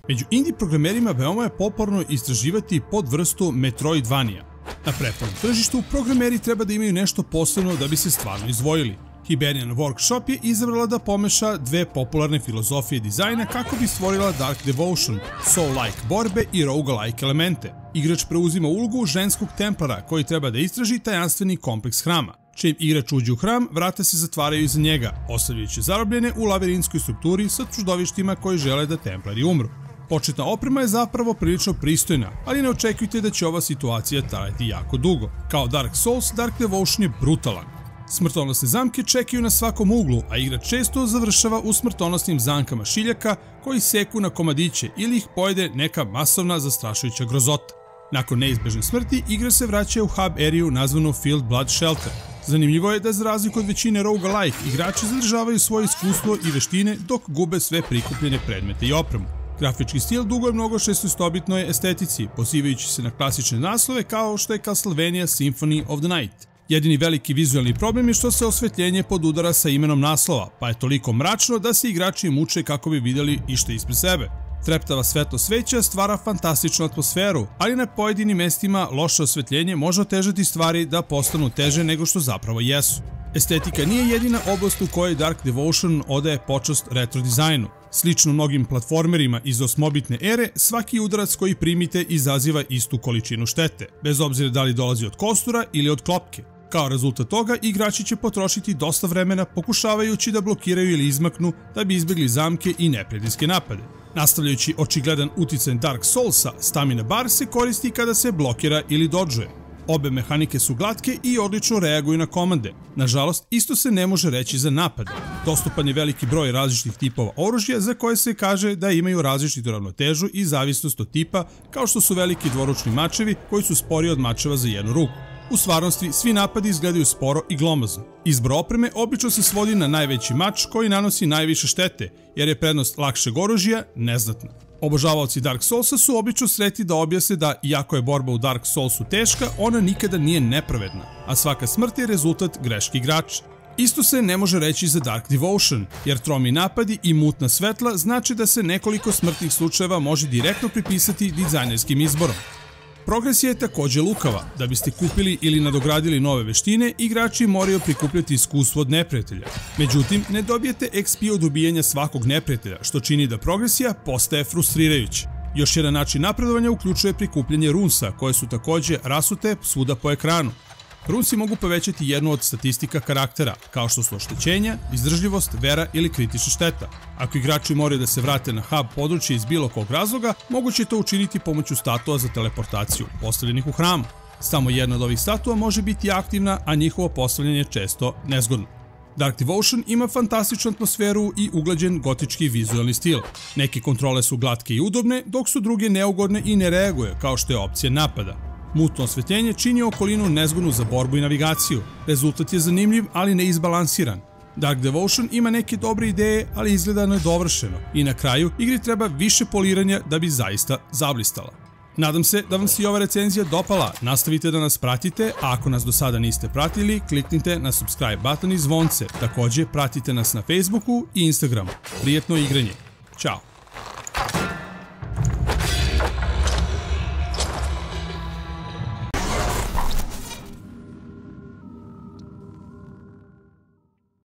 Među indie programerima veoma je popularno istraživati podvrstu Metroidvania. Na prepornom tržištu programeri treba da imaju nešto posebno da bi se stvarno izdvojili. Hiberian Workshop je izabrala da pomeša dve popularne filozofije dizajna kako bi stvorila Dark Devotion, soul-like borbe i roguelike elemente. Igrač preuzima ulogu ženskog templara koji treba da istraži tajanstveni kompleks hrama. Čim igrač uđe u hram, vrata se zatvaraju iza njega, ostavljajući zarobljene u labirinskoj strukturi sa čudovištima koji žele da templari umru. Početna oprema je zapravo prilično pristojna, ali ne očekujte da će ova situacija trajati jako dugo. Kao Dark Souls, Dark Devotion je brutalan. Smrtonosne zamke čekaju na svakom uglu, a igrač često završava u smrtonosnim zamkama šiljaka koji seku na komadiće ili ih pojede neka masovna zastrašujuća grozota. Nakon neizbežne smrti, igrač se vraća u hub eriju nazvanu Field Blood Shelter. Zanimljivo je da za razliku od većine roguelike, igrači zadržavaju svoje iskustvo i veštine dok gube sve prikupljene predmete i opremu. Grafički stil duguje mnogo 16-bitnoj estetici, pozivajući se na klasične naslove kao što je Castlevania Symphony of the Night. Jedini veliki vizualni problem je što se osvetljenje podudara sa imenom naslova, pa je toliko mračno da se igrači muče kako bi vidjeli išta ispred sebe. Treptava svetlo sveća stvara fantastičnu atmosferu, ali na pojedinim mestima loše osvetljenje može otežati stvari da postanu teže nego što zapravo jesu. Estetika nije jedina oblast u kojoj Dark Devotion odaje počast retro dizajnu. Slično mnogim platformerima iz 8-bitne ere, svaki udarac koji primite izaziva istu količinu štete, bez obzira da li dolazi od kostura ili od klopke. Kao rezultat toga, igrači će potrošiti dosta vremena pokušavajući da blokiraju ili izmaknu da bi izbjegli zamke i neprijateljske napade. Nastavljajući očigledan uticaj Dark Soulsa, stamina bar se koristi kada se blokira ili dodžuje. Obe mehanike su glatke i odlično reaguju na komande. Nažalost, isto se ne može reći za napade. Dostupan je veliki broj različitih tipova oružja za koje se kaže da imaju različitu ravnotežu i zavisnost od tipa, kao što su veliki dvoručni mačevi koji su sporiji od mačeva za jednu ruku. U stvarnosti, svi napadi izgledaju sporo i glomazno. Izbor opreme obično se svodi na najveći mač koji nanosi najviše štete, jer je prednost lakšeg oružja neznatna. Obožavaoci Dark Soulsa su obično sretni da objasne da, iako je borba u Dark Soulsu teška, ona nikada nije nepravedna, a svaka smrt je rezultat greške igrača. Isto se ne može reći za Dark Devotion, jer tromi napadi i mutna svetla znači da se nekoliko smrtnih slučajeva može direktno pripisati dizajnerskim izborom. Progresija je također lukava. Da biste kupili ili nadogradili nove veštine, igrači moraju prikupljati iskustvo od neprijatelja. Međutim, ne dobijete XP od ubijanja svakog neprijatelja, što čini da progresija postaje frustrirajuća. Još jedan način napredovanja uključuje prikupljanje runsa, koje su također rasute svuda po ekranu. Runsi mogu povećati jednu od statistika karaktera, kao što su oštećenja, izdržljivost, vera ili kritična šteta. Ako igrači moraju da se vrate na hub područje iz bilo kog razloga, moguće je to učiniti pomoću statua za teleportaciju, postavljenih u hramu. Samo jedna od ovih statua može biti aktivna, a njihovo postavljanje je često nezgodno. Dark Devotion ima fantastičnu atmosferu i uglađen gotički vizualni stil. Neke kontrole su glatke i udobne, dok su druge neugodne i ne reaguje, kao što je opcija napada. Mutno osvetljenje čini okolinu nezgodnu za borbu i navigaciju. Rezultat je zanimljiv, ali ne izbalansiran. Dark Devotion ima neke dobre ideje, ali izgleda nedovršeno. I na kraju, igri treba više poliranja da bi zaista zablistala. Nadam se da vam se i ova recenzija dopala. Nastavite da nas pratite, a ako nas do sada niste pratili, kliknite na subscribe button i zvonce. Također, pratite nas na Facebooku i Instagramu. Prijetno igranje. Ćao!